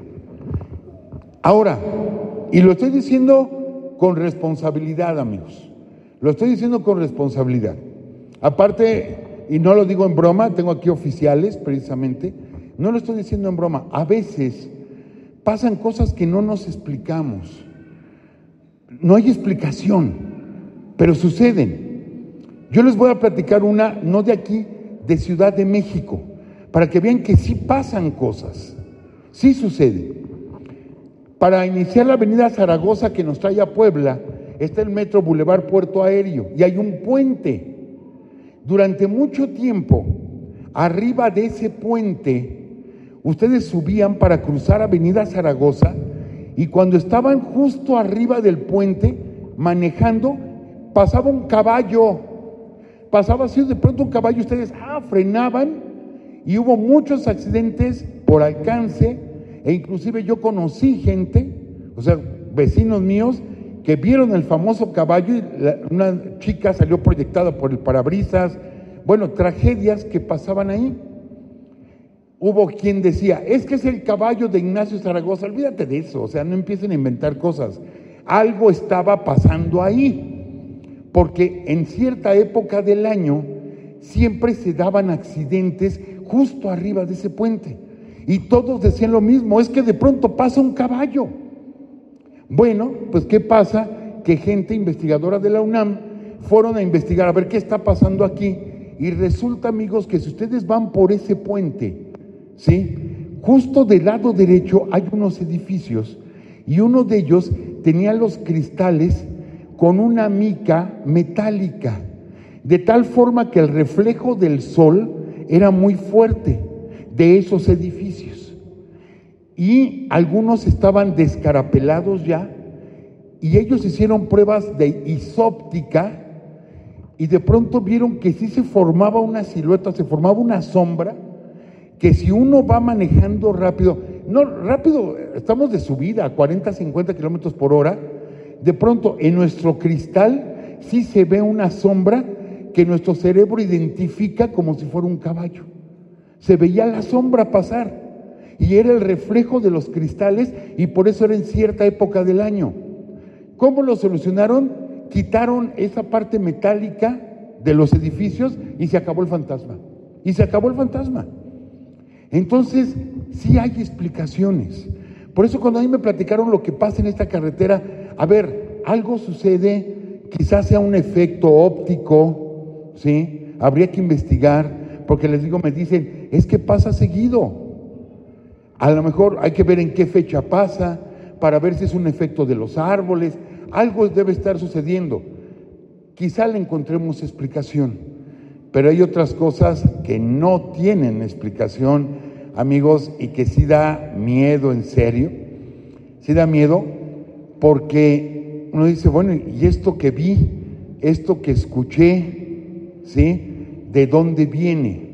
Ahora, y lo estoy diciendo con responsabilidad, amigos. Lo estoy diciendo con responsabilidad. Aparte, y no lo digo en broma, tengo aquí oficiales precisamente, no lo estoy diciendo en broma. A veces pasan cosas que no nos explicamos. No hay explicación, pero suceden. Yo les voy a platicar una, no de aquí, de Ciudad de México, para que vean que sí pasan cosas, sí sucede. Para iniciar la avenida Zaragoza que nos trae a Puebla, está el Metro Boulevard Puerto Aéreo y hay un puente. Durante mucho tiempo, arriba de ese puente, Ustedes subían para cruzar Avenida Zaragoza y cuando estaban justo arriba del puente manejando, pasaba un caballo, pasaba así de pronto un caballo, ustedes frenaban y hubo muchos accidentes por alcance e inclusive yo conocí gente, o sea, vecinos míos que vieron el famoso caballo y una chica salió proyectada por el parabrisas, bueno, tragedias que pasaban ahí. Hubo quien decía, es que es el caballo de Ignacio Zaragoza, olvídate de eso, o sea, no empiecen a inventar cosas. Algo estaba pasando ahí, porque en cierta época del año siempre se daban accidentes justo arriba de ese puente. Y todos decían lo mismo, es que de pronto pasa un caballo. Bueno, pues ¿qué pasa? Que gente investigadora de la UNAM fueron a investigar a ver qué está pasando aquí. Y resulta, amigos, que si ustedes van por ese puente, ¿sí? Justo del lado derecho hay unos edificios y uno de ellos tenía los cristales con una mica metálica, de tal forma que el reflejo del sol era muy fuerte de esos edificios. Y algunos estaban descarapelados ya, y ellos hicieron pruebas de isóptica, y de pronto vieron que sí se formaba una silueta, se formaba una sombra, que si uno va manejando rápido, no rápido, estamos de subida a 40, 50 kilómetros por hora, de pronto en nuestro cristal sí se ve una sombra que nuestro cerebro identifica como si fuera un caballo. Se veía la sombra pasar y era el reflejo de los cristales y por eso era en cierta época del año. ¿Cómo lo solucionaron? Quitaron esa parte metálica de los edificios y se acabó el fantasma. Y se acabó el fantasma. Entonces, sí hay explicaciones. Por eso cuando a mí me platicaron lo que pasa en esta carretera, a ver, algo sucede, quizás sea un efecto óptico, ¿sí? Habría que investigar, porque les digo, me dicen, es que pasa seguido. A lo mejor hay que ver en qué fecha pasa, para ver si es un efecto de los árboles, algo debe estar sucediendo. Quizá le encontremos explicación, pero hay otras cosas que no tienen explicación, amigos, y que sí da miedo, en serio. Sí da miedo porque uno dice, bueno, ¿y esto que vi, esto que escuché, sí? ¿De dónde viene?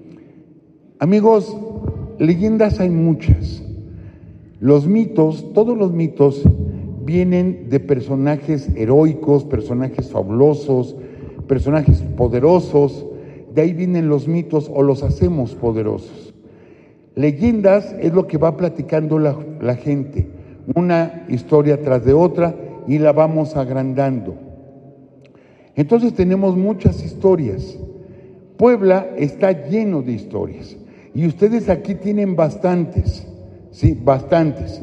Amigos, leyendas hay muchas. Los mitos, todos los mitos vienen de personajes heroicos, personajes fabulosos, personajes poderosos. De ahí vienen los mitos o los hacemos poderosos. Leyendas es lo que va platicando la gente, una historia tras de otra y la vamos agrandando. Entonces tenemos muchas historias. Puebla está lleno de historias y ustedes aquí tienen bastantes, sí, bastantes.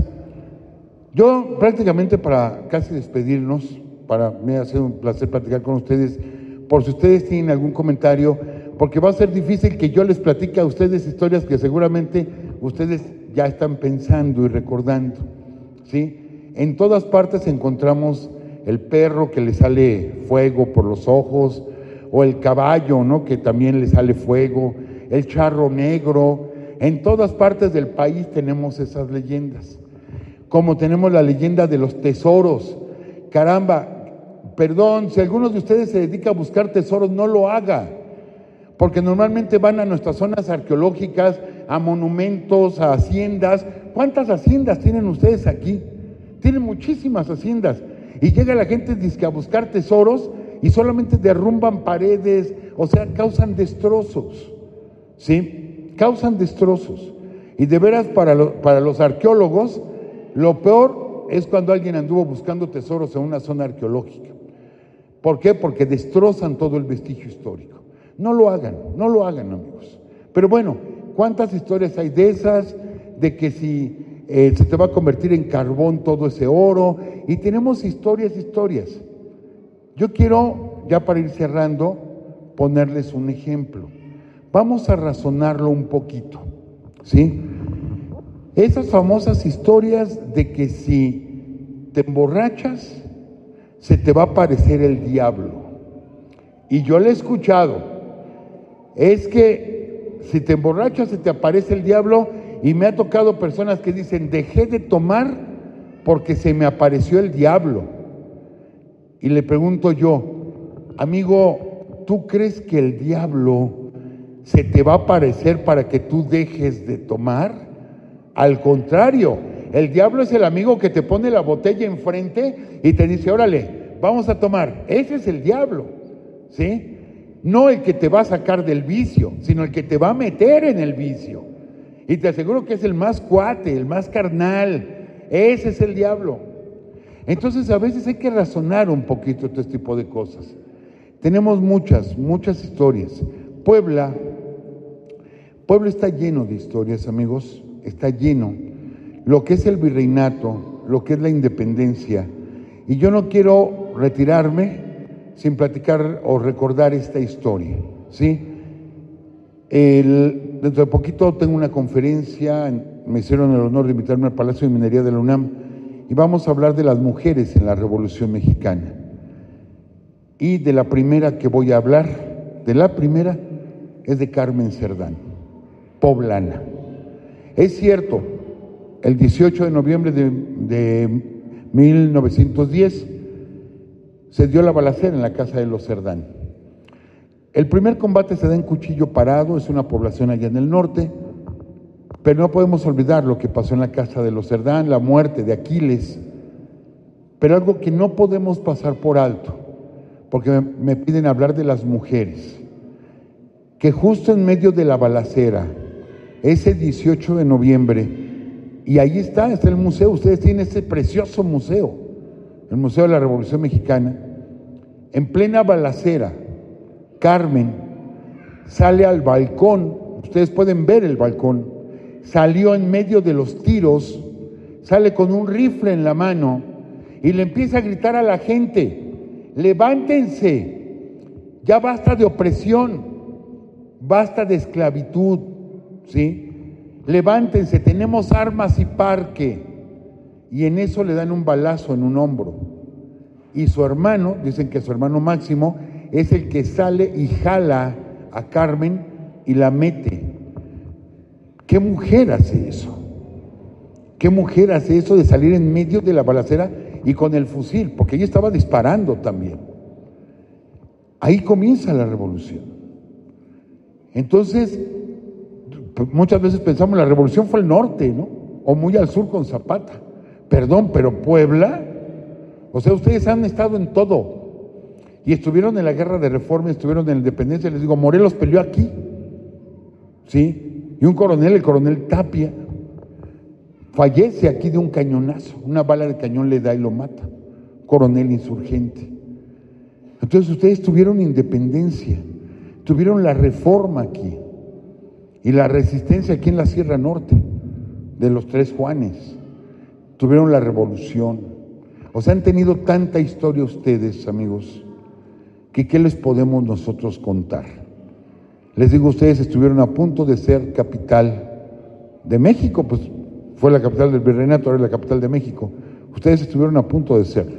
Yo prácticamente para casi despedirnos, para mí ha sido un placer platicar con ustedes, por si ustedes tienen algún comentario, porque va a ser difícil que yo les platique a ustedes historias que seguramente ustedes ya están pensando y recordando, ¿sí? En todas partes encontramos el perro que le sale fuego por los ojos, o el caballo, ¿no?, que también le sale fuego, el charro negro. En todas partes del país tenemos esas leyendas. Como tenemos la leyenda de los tesoros. Caramba, perdón, si alguno de ustedes se dedica a buscar tesoros, no lo haga, porque normalmente van a nuestras zonas arqueológicas, a monumentos, a haciendas. ¿Cuántas haciendas tienen ustedes aquí? Tienen muchísimas haciendas. Y llega la gente dizque a buscar tesoros y solamente derrumban paredes, o sea, causan destrozos, ¿sí? Causan destrozos. Y de veras, para los arqueólogos, lo peor es cuando alguien anduvo buscando tesoros en una zona arqueológica. ¿Por qué? Porque destrozan todo el vestigio histórico. No lo hagan, amigos. Pero bueno, ¿cuántas historias hay de esas? De que si se te va a convertir en carbón todo ese oro. Y tenemos historias. Yo quiero, ya para ir cerrando, ponerles un ejemplo. Vamos a razonarlo un poquito, ¿sí? Esas famosas historias de que si te emborrachas, se te va a aparecer el diablo. Y yo le he escuchado, es que si te emborrachas se te aparece el diablo Y me ha tocado personas que dicen, dejé de tomar porque se me apareció el diablo. Y le pregunto yo, amigo, ¿tú crees que el diablo se te va a aparecer para que tú dejes de tomar? Al contrario, el diablo es el amigo que te pone la botella enfrente y te dice, órale, vamos a tomar. Ese es el diablo, ¿sí? No el que te va a sacar del vicio, sino el que te va a meter en el vicio. Y te aseguro que es el más cuate, el más carnal. Ese es el diablo. Entonces a veces hay que razonar un poquito todo este tipo de cosas. Tenemos muchas historias. Puebla está lleno de historias, amigos. Está lleno. Lo que es el virreinato, lo que es la independencia. Y yo no quiero retirarme sin platicar o recordar esta historia, ¿sí? Dentro de poquito tengo una conferencia, me hicieron el honor de invitarme al Palacio de Minería de la UNAM, y vamos a hablar de las mujeres en la Revolución Mexicana. Y de la primera que voy a hablar, es de Carmen Cerdán, poblana. Es cierto, el 18 de noviembre de 1910 se dio la balacera en la casa de los Cerdán. El primer combate se da en Cuchillo Parado, es una población allá en el norte, pero no podemos olvidar lo que pasó en la casa de los Cerdán, la muerte de Aquiles, pero algo que no podemos pasar por alto, porque me piden hablar de las mujeres, que justo en medio de la balacera, ese 18 de noviembre, y ahí está el museo, ustedes tienen ese precioso museo, el Museo de la Revolución Mexicana, en plena balacera, Carmen sale al balcón, ustedes pueden ver el balcón, salió en medio de los tiros, sale con un rifle en la mano y le empieza a gritar a la gente, levántense, ya basta de opresión, basta de esclavitud, ¿sí? Levántense, tenemos armas y parque. Y en eso le dan un balazo en un hombro. Y su hermano, dicen que su hermano Máximo, es el que sale y jala a Carmen y la mete. ¿Qué mujer hace eso? ¿Qué mujer hace eso de salir en medio de la balacera y con el fusil? Porque ella estaba disparando también. Ahí comienza la revolución. Entonces, muchas veces pensamos la revolución fue el norte, ¿no? O muy al sur con Zapata. Perdón, pero Puebla, o sea, ustedes han estado en todo. Y estuvieron en la guerra de Reforma, estuvieron en la independencia. Les digo, Morelos peleó aquí, ¿sí? Y un coronel, el coronel Tapia, fallece aquí de un cañonazo. Una bala de cañón le da y lo mata. Coronel insurgente. Entonces ustedes tuvieron independencia, tuvieron la Reforma aquí y la resistencia aquí en la Sierra Norte de los Tres Juanes. Tuvieron la revolución. O sea, han tenido tanta historia ustedes, amigos, que ¿qué les podemos nosotros contar? Les digo, ustedes estuvieron a punto de ser capital de México, pues fue la capital del virreinato, ahora es la capital de México. Ustedes estuvieron a punto de serlo.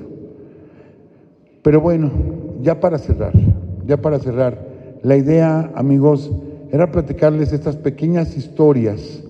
Pero bueno, ya para cerrar, la idea, amigos, era platicarles estas pequeñas historias,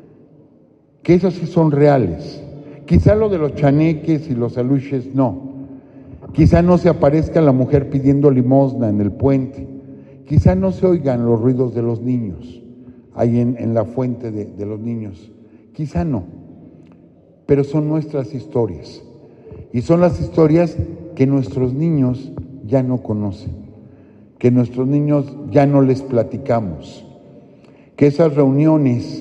que esas sí son reales. Quizá lo de los chaneques y los aluches no. Quizá no se aparezca la mujer pidiendo limosna en el puente. Quizá no se oigan los ruidos de los niños ahí en la fuente de los niños. Quizá no. Pero son nuestras historias. Y son las historias que nuestros niños ya no conocen. Que nuestros niños ya no les platicamos. Que esas reuniones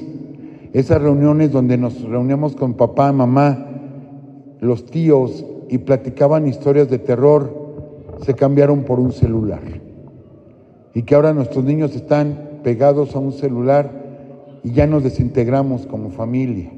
donde nos reuníamos con papá, mamá, los tíos y platicaban historias de terror, se cambiaron por un celular. Y que ahora nuestros niños están pegados a un celular y ya nos desintegramos como familia.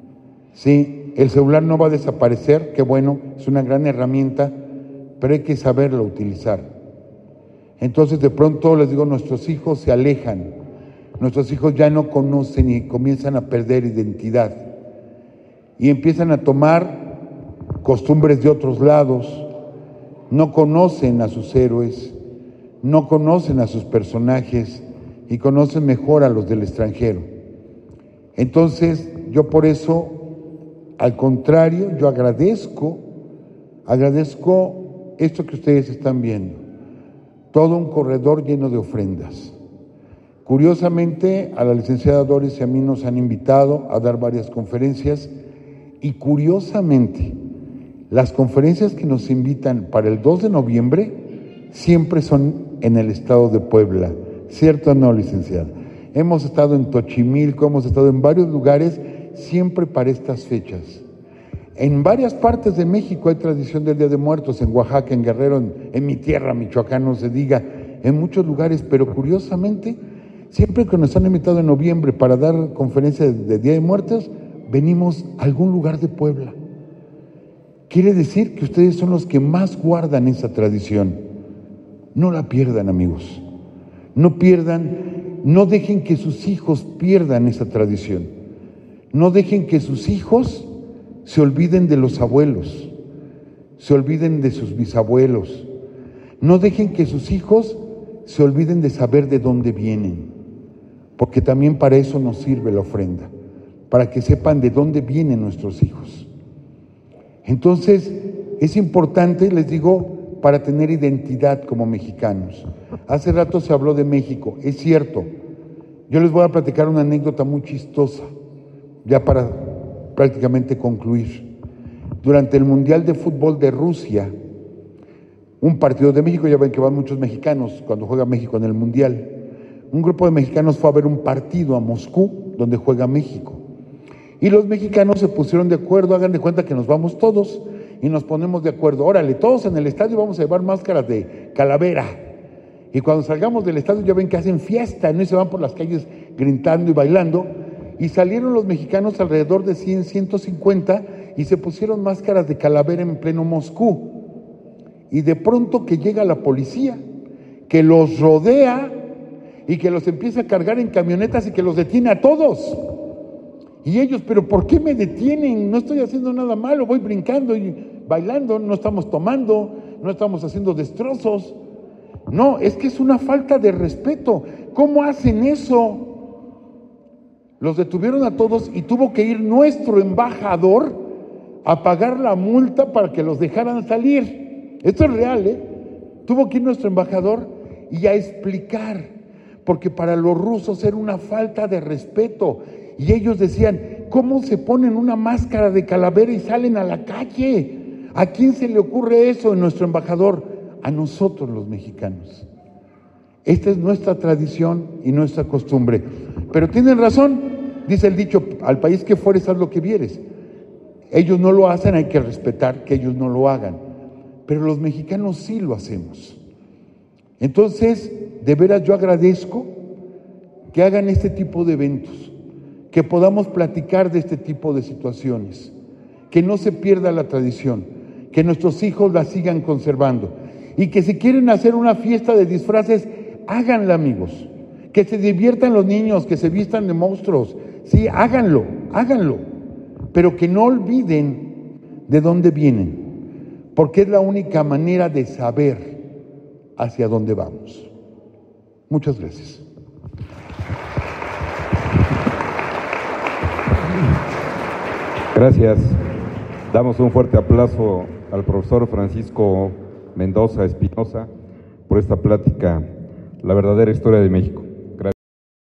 Sí, el celular no va a desaparecer, qué bueno, es una gran herramienta, pero hay que saberlo utilizar. Entonces de pronto les digo, nuestros hijos se alejan. Nuestros hijos ya no conocen y comienzan a perder identidad y empiezan a tomar costumbres de otros lados, no conocen a sus héroes, no conocen a sus personajes y conocen mejor a los del extranjero. Entonces, yo por eso, al contrario, yo agradezco esto que ustedes están viendo, todo un corredor lleno de ofrendas. Curiosamente, a la licenciada Doris y a mí nos han invitado a dar varias conferencias y curiosamente, las conferencias que nos invitan para el 2 de noviembre siempre son en el estado de Puebla. ¿Cierto o no, licenciada? Hemos estado en Tochimilco, hemos estado en varios lugares, siempre para estas fechas. En varias partes de México hay tradición del Día de Muertos, en Oaxaca, en Guerrero, en mi tierra, Michoacán, no se diga, en muchos lugares, pero curiosamente, siempre que nos han invitado en noviembre para dar conferencias de Día de Muertos, venimos a algún lugar de Puebla. Quiere decir que ustedes son los que más guardan esa tradición. No la pierdan, amigos. No pierdan, no dejen que sus hijos pierdan esa tradición. No dejen que sus hijos se olviden de los abuelos, se olviden de sus bisabuelos. No dejen que sus hijos se olviden de saber de dónde vienen, porque también para eso nos sirve la ofrenda, para que sepan de dónde vienen nuestros hijos. Entonces, es importante, les digo, para tener identidad como mexicanos. Hace rato se habló de México, es cierto. Yo les voy a platicar una anécdota muy chistosa, ya para prácticamente concluir. Durante el Mundial de Fútbol de Rusia, un partido de México, ya ven que van muchos mexicanos cuando juega México en el Mundial, un grupo de mexicanos fue a ver un partido a Moscú, donde juega México. Y los mexicanos se pusieron de acuerdo, hagan de cuenta que nos vamos todos y nos ponemos de acuerdo. Órale, todos en el estadio vamos a llevar máscaras de calavera. Y cuando salgamos del estadio ya ven que hacen fiesta, ¿no? Y se van por las calles gritando y bailando. Y salieron los mexicanos alrededor de 100, 150 y se pusieron máscaras de calavera en pleno Moscú. Y de pronto que llega la policía, que los rodea y que los empieza a cargar en camionetas y que los detiene a todos. Y ellos, ¿pero por qué me detienen? No estoy haciendo nada malo, voy brincando y bailando, no estamos tomando, no estamos haciendo destrozos. No, es que es una falta de respeto. ¿Cómo hacen eso? Los detuvieron a todos y tuvo que ir nuestro embajador a pagar la multa para que los dejaran salir. Esto es real, ¿eh? Tuvo que ir nuestro embajador y a explicar, porque para los rusos era una falta de respeto. Y ellos decían, ¿cómo se ponen una máscara de calavera y salen a la calle? ¿A quién se le ocurre eso? En nuestro embajador, a nosotros los mexicanos. Esta es nuestra tradición y nuestra costumbre. Pero tienen razón, dice el dicho, al país que fueres, haz lo que vieres. Ellos no lo hacen, hay que respetar que ellos no lo hagan. Pero los mexicanos sí lo hacemos. Entonces, de veras yo agradezco que hagan este tipo de eventos, que podamos platicar de este tipo de situaciones, que no se pierda la tradición, que nuestros hijos la sigan conservando y que si quieren hacer una fiesta de disfraces, háganla, amigos, que se diviertan los niños, que se vistan de monstruos, sí, háganlo, pero que no olviden de dónde vienen, porque es la única manera de saber hacia dónde vamos. Muchas gracias. Gracias. Damos un fuerte aplauso al profesor Francisco Mendoza Espinosa por esta plática, La verdadera historia de México.